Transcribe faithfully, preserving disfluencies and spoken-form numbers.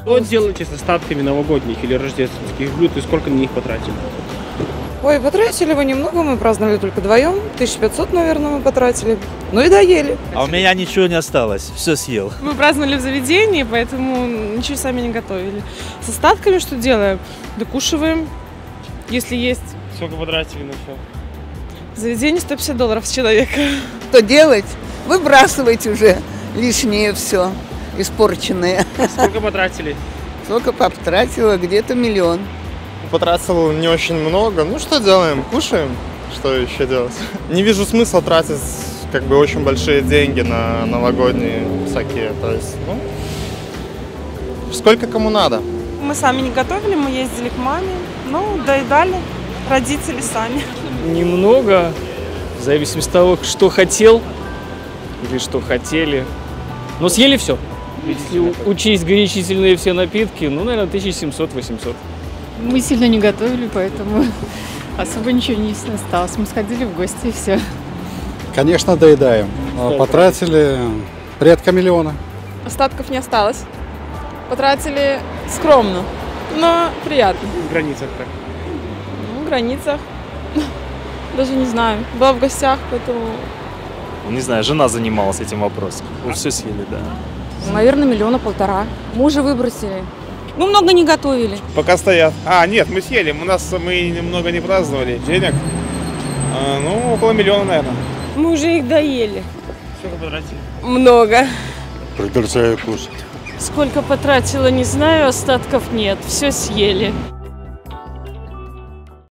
Что делаете с остатками новогодних или рождественских блюд и сколько на них потратили? Ой, потратили мы немного, мы праздновали только вдвоем. тысяча пятьсот, наверное, мы потратили. Ну и доели. А у меня ничего не осталось, все съел. Мы праздновали в заведении, поэтому ничего сами не готовили. С остатками что делаем? Докушиваем, если есть. Сколько потратили на все? В заведении сто пятьдесят долларов с человека. Что делать? Выбрасывать уже лишнее все, испорченное. Сколько потратили? Сколько потратила? Где-то миллион. Потратил не очень много. Ну что делаем? Кушаем. Что еще делать? Не вижу смысла тратить как бы очень большие деньги на новогодние всякие. То есть, ну, сколько кому надо. Мы сами не готовили, мы ездили к маме, ну, доедали, родители сами. Немного, в зависимости от того, что хотел или что хотели. Но съели все. Если учесть горячительные все напитки, ну, наверное, тысяча семьсот - восемьсот. Мы сильно не готовили, поэтому особо ничего не осталось. Мы сходили в гости и все. Конечно, доедаем. Потратили порядка миллиона. Остатков не осталось. Потратили скромно, но приятно. В границах так. Ну, в границах. Даже не знаю. Была в гостях, поэтому... Не знаю, жена занималась этим вопросом. Мы все съели, да. Наверное, миллиона полтора. Мы уже выбросили. Мы много не готовили. Пока стоят. А, нет, мы съели. У нас мы немного не праздновали. Денег, а, ну, около миллиона, наверное. Мы уже их доели. Сколько потратили? Много. Прекращаю кушать. Сколько потратила, не знаю, остатков нет. Все съели.